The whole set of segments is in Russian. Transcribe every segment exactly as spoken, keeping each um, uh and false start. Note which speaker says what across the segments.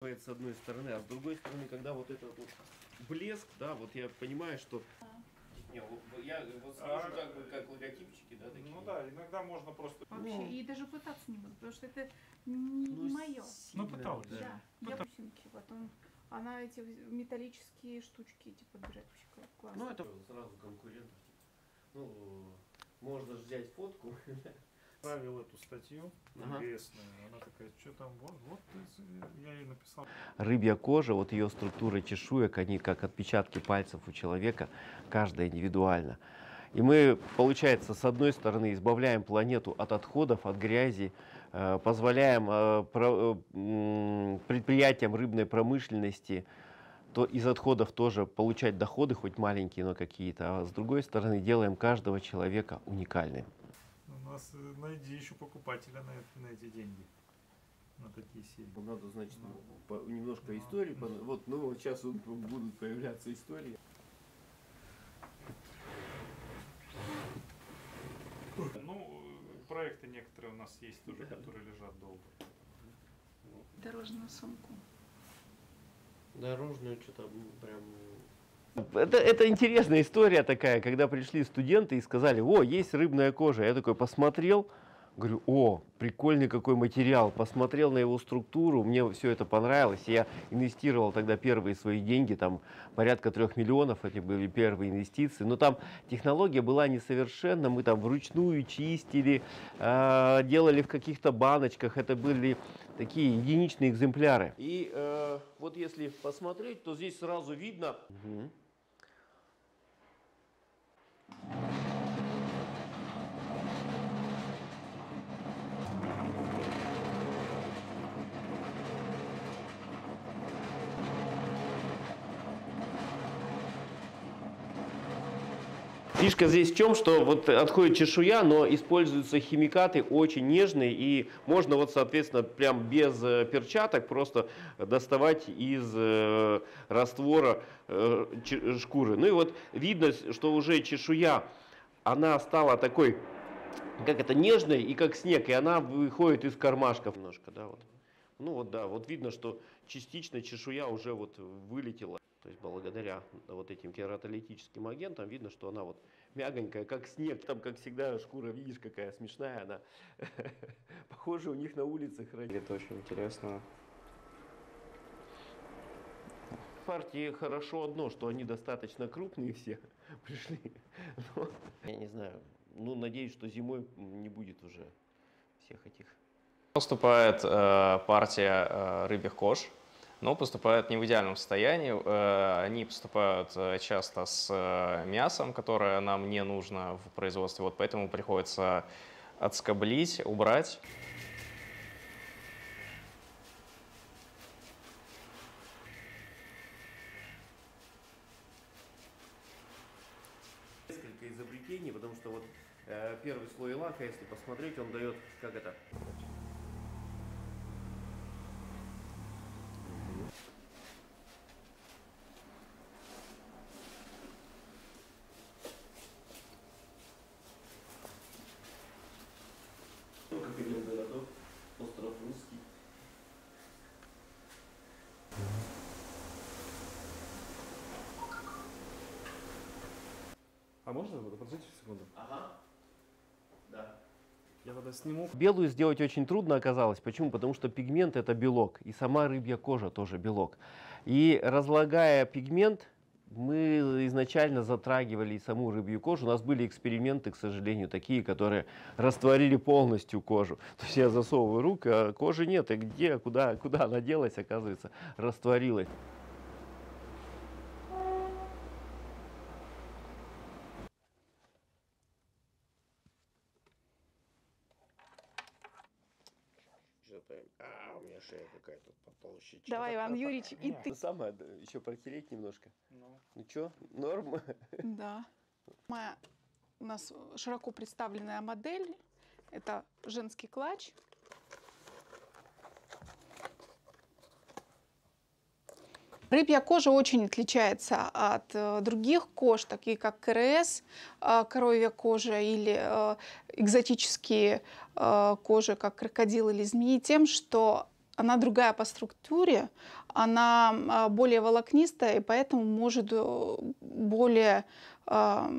Speaker 1: обманывает с одной стороны, а с другой стороны, когда вот этот вот блеск, да, вот я понимаю, что... Не, я вот слышу а, как бы как логотипчики, да, такие.
Speaker 2: Ну да, иногда можно просто...
Speaker 3: Вообще, ну, и даже пытаться не буду, потому что это не,
Speaker 1: ну,
Speaker 3: не мое.
Speaker 2: Ну, пыталась.
Speaker 3: Да, да. Я бусинки, потом она эти металлические штучки эти подбирает, вообще классно.
Speaker 1: Ну, это сразу конкурентов. Ну, можно взять фотку.
Speaker 2: Правил эту статью интересную, ага. Она такая, что там, вот, вот я ей написал.
Speaker 1: Рыбья кожа, вот ее структура чешуек, они как отпечатки пальцев у человека, каждая индивидуально. И мы, получается, с одной стороны избавляем планету от отходов, от грязи, э, позволяем э, про, э, предприятиям рыбной промышленности то из отходов тоже получать доходы, хоть маленькие, но какие-то, а с другой стороны делаем каждого человека уникальным.
Speaker 2: У нас найди еще покупателя на, на эти деньги, на такие серии.
Speaker 1: Надо, значит, ну, по, немножко ну, истории. Ну, по, вот, ну, сейчас вот будут появляться истории.
Speaker 2: Ну, проекты некоторые у нас есть тоже, да, которые лежат долго.
Speaker 3: Дорожную сумку.
Speaker 1: Дорожную что-то прям... Это, это интересная история такая, когда пришли студенты и сказали: о, есть рыбная кожа. Я такой посмотрел, говорю: о, прикольный какой материал. Посмотрел на его структуру, мне все это понравилось. Я инвестировал тогда первые свои деньги, там порядка трех миллионов, эти были первые инвестиции. Но там технология была несовершенна, мы там вручную чистили, э, делали в каких-то баночках. Это были такие единичные экземпляры. И э, вот если посмотреть, то здесь сразу видно... Угу. Фишка здесь в чем, что вот отходит чешуя, но используются химикаты очень нежные, и можно вот, соответственно, прям без перчаток просто доставать из э, раствора э, шкуры. Ну и вот видно, что уже чешуя, она стала такой, как это, нежной, и как снег, и она выходит из кармашков немножко, да, вот. Ну вот, да, вот видно, что частично чешуя уже вот вылетела. То есть благодаря вот этим кератолитическим агентам видно, что она вот мягонькая, как снег. Там, как всегда, шкура, видишь, какая смешная она. Похоже, у них на улице хранят.
Speaker 4: Это очень интересно.
Speaker 1: В партии хорошо одно, что они достаточно крупные все пришли. Но, я не знаю, ну, надеюсь, что зимой не будет уже всех этих.
Speaker 4: Поступает э, партия э, рыбьих кож, но поступают не в идеальном состоянии. Э, они поступают э, часто с э, мясом, которое нам не нужно в производстве, вот поэтому приходится отскоблить, убрать.
Speaker 1: Несколько изобретений, потому что вот э, первый слой лака, если посмотреть, он дает, как это... Ну, как один городок, остров Русский.
Speaker 5: А можно подождите секунду?
Speaker 1: Ага. Да.
Speaker 5: Я тогда сниму.
Speaker 1: Белую сделать очень трудно оказалось. Почему? Потому что пигмент — это белок, и сама рыбья кожа тоже белок. И разлагая пигмент, мы изначально затрагивали и саму рыбью кожу. У нас были эксперименты, к сожалению, такие, которые растворили полностью кожу. То есть я засовываю руку, а кожи нет. И где, куда, куда она делась, оказывается, растворилась. А, у меня шея какая-то потолще.
Speaker 3: Давай, Иван Юрьевич, и ты.
Speaker 1: Самое, еще протереть немножко. Ну, ну что, норм?
Speaker 3: Да. Моя, у нас широко представленная модель. Это женский клатч. Рыбья кожа очень отличается от э, других кож, такие как КРС, э, коровья кожа, или э, экзотические э, кожи, как крокодил или змеи, тем, что она другая по структуре, она а, более волокнистая, и поэтому может э, более а,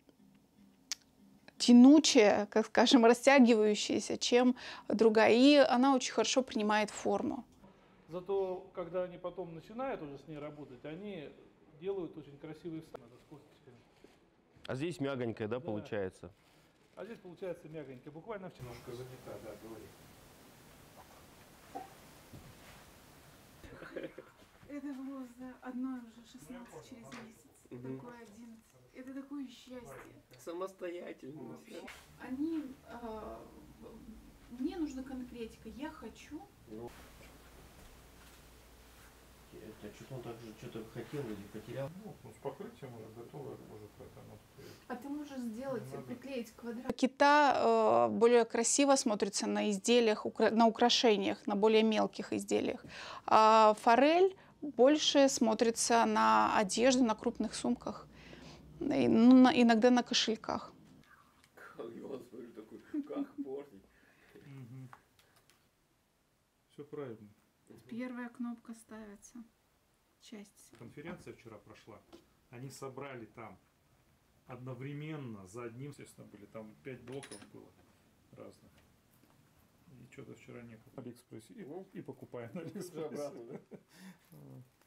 Speaker 3: тянучая, как скажем, растягивающаяся, чем другая. И она очень хорошо принимает форму.
Speaker 6: Зато, когда они потом начинают уже с ней работать, они делают очень красивые вставки с косточками.
Speaker 1: А здесь мягонькая, да,
Speaker 6: Да.
Speaker 1: получается?
Speaker 6: А здесь получается мягонько. Буквально вчера.
Speaker 2: Немножко занята, да, говори.
Speaker 7: Это было за одной уже шестнадцать через месяц. Такое одиннадцать. Это такое счастье.
Speaker 1: Самостоятельность.
Speaker 7: Они... а, мне нужна конкретика. Я хочу...
Speaker 1: Что-то он так же что-то хотел или потерял.
Speaker 2: Ну, ну, с покрытием уже готово, может это оно.
Speaker 7: А ты можешь сделать,
Speaker 2: Не надо.
Speaker 7: приклеить квадрат.
Speaker 3: Кита э, более красиво смотрится на изделиях, укра- на украшениях, на более мелких изделиях. А форель больше смотрится на одежде, на крупных сумках, и, ну, на- иногда на кошельках.
Speaker 1: Господи, такой, как портить?
Speaker 2: Все правильно.
Speaker 7: Первая кнопка ставится. Часть.
Speaker 2: Конференция вчера прошла. Они собрали там одновременно за одним, естественно, были там пять блоков было разных. И что-то вчера не было. Алиэкспрессе. И, и покупая на Алиэкспрессе.